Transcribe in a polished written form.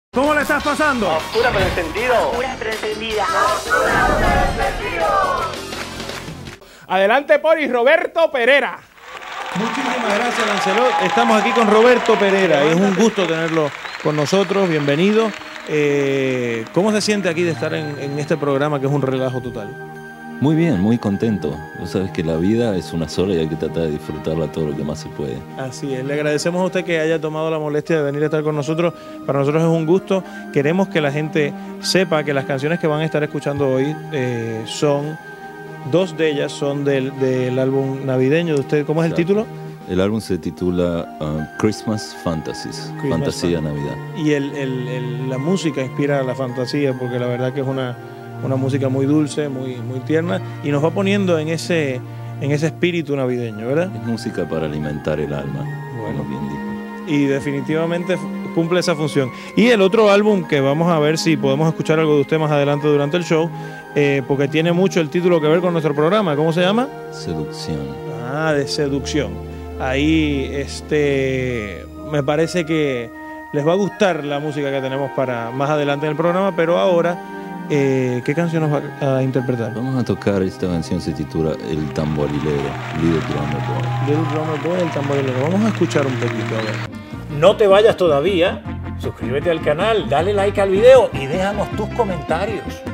¿Cómo le estás pasando? Oscura pero encendido. Oscura pero encendida. Adelante, Pori, Roberto Pereira. Muchísimas gracias, Lancelot. Estamos aquí con Roberto Pereira y es un gusto tenerlo con nosotros. Bienvenido. ¿Cómo se siente aquí de estar en este programa que es un relajo total? Muy bien, muy contento. Vos sabés que la vida es una sola y hay que tratar de disfrutarla todo lo que más se puede. Así es. Le agradecemos a usted que haya tomado la molestia de venir a estar con nosotros. Para nosotros es un gusto. Queremos que la gente sepa que las canciones que van a estar escuchando hoy dos de ellas son del álbum navideño de usted. ¿Cómo es el título? El álbum se titula Christmas Fantasies, Fantasía Navidad. Y la música inspira la fantasía porque la verdad que es una música muy dulce, muy tierna y nos va poniendo en ese espíritu navideño, ¿verdad? Es música para alimentar el alma, bueno, bien dijo. Y definitivamente cumple esa función. Y el otro álbum que vamos a ver si podemos escuchar algo de usted más adelante durante el show, porque tiene mucho el título que ver con nuestro programa. ¿Cómo se llama? Seducción. Ah, de seducción. Ahí me parece que les va a gustar la música que tenemos para más adelante en el programa, pero ahora ¿qué canción nos va a interpretar? Vamos a tocar, esta canción se titula El Tamborilero, Little Drummer Boy. Little Drummer Boy, El Tamborilero. Vamos a escuchar un poquito, a ver. No te vayas todavía, suscríbete al canal, dale like al video y déjanos tus comentarios.